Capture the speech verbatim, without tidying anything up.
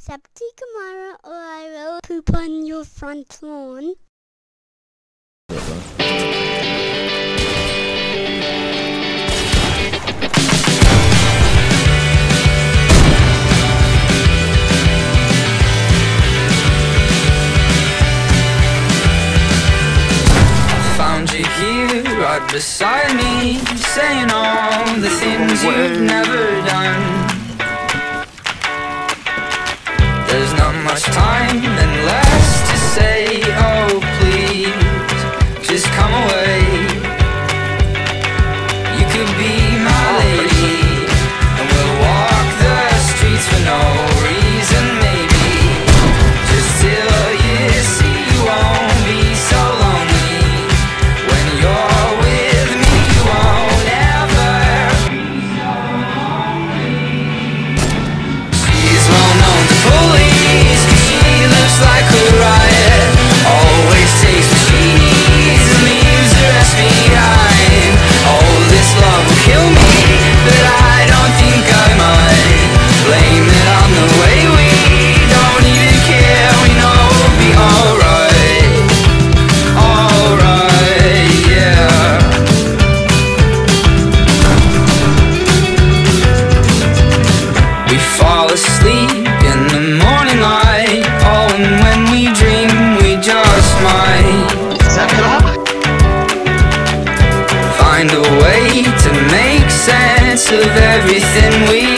Decepticamara or I will poop on your front lawn. Found you here, right beside me, saying all the things you've never done. There's not much time and less to say. Oh please, just come away. You could be my lady, and we'll walk the streets for no reason, maybe just till you see you won't be so lonely. When you're with me, you won't ever be so lonely. She's well known to police, 'cause she looks like a riot. Always takes what she needs and leaves the rest behind. Oh, this love will kill me, but I don't think I mind. Blame it on the way we don't even care. We know we'll be alright, alright, yeah. We fall asleep in the morning light. Oh, and when we dream, we just might find a way to make sense of everything we